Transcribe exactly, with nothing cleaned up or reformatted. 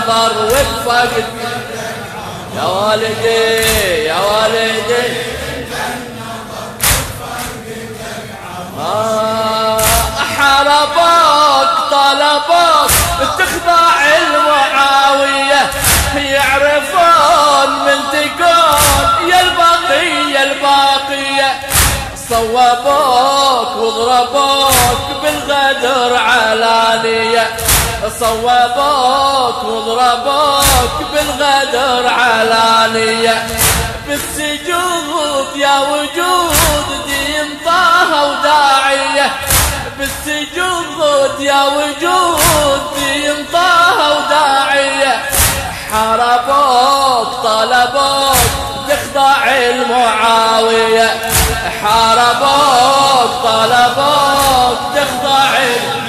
النظر وفقد يا والدي يا والدي آه حاربوك طلبوك تخضع المعاوية يعرفون من تكون يا البقية الباقية صوبوك وضربوك بالغدر علانية صوبوك وضربوك بالغدر علانية بالسجود يا وجود دين طه وداعية بالسجود يا وجود دين طه وداعية حاربوك طلبوك تخضع المعاوية حاربوك طلبوك تخضع